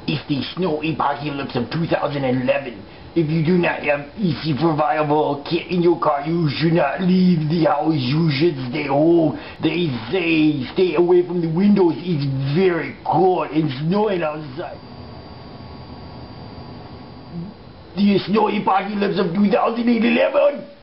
It's the snow apocalypse of 2011. If you do not have easy survival kit in your car, you should not leave the house. You should stay home. They say stay away from the windows. It's very cold and snowing outside. The snow apocalypse of 2011.